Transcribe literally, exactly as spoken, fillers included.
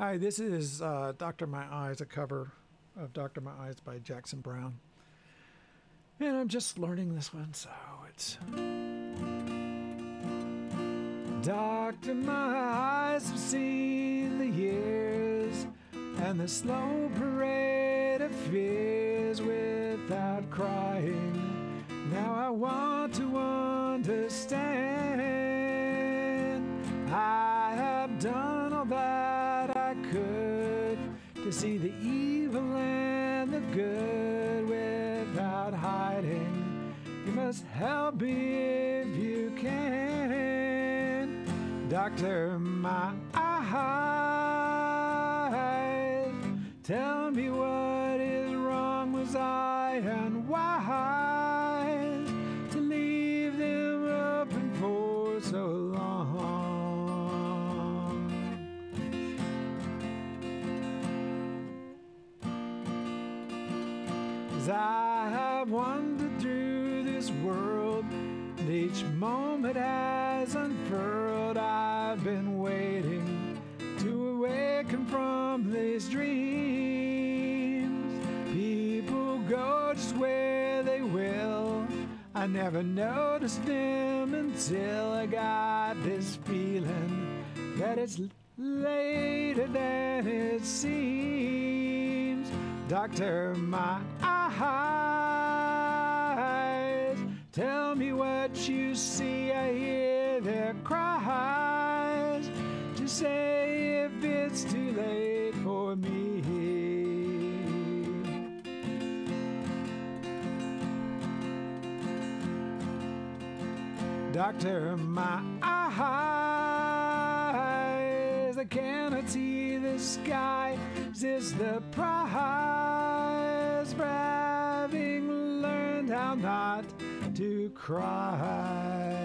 Hi, this is uh, Doctor My Eyes, a cover of Doctor My Eyes by Jackson Browne. And I'm just learning this one, so it's... Doctor, my eyes have seen the years and the slow parade of fears without crying. Now I want to understand. I have done all that I could to see the evil and the good without hiding. You must help me if you can, Doctor, my eyes. Tell me what is wrong, was I unwise to leave them open for so long? 'Cause I have wandered through this world, and each moment has unfurled. I've been waiting to awaken from these dreams. People go just where they will. I never noticed them until I got this feeling that it's later than it seems. Doctor, my eyes, tell me what you see. I hear their cries. Just say if it's too late for me. Doctor, my eyes, I cannot see the sky. Is this the prize for having learned how not to cry?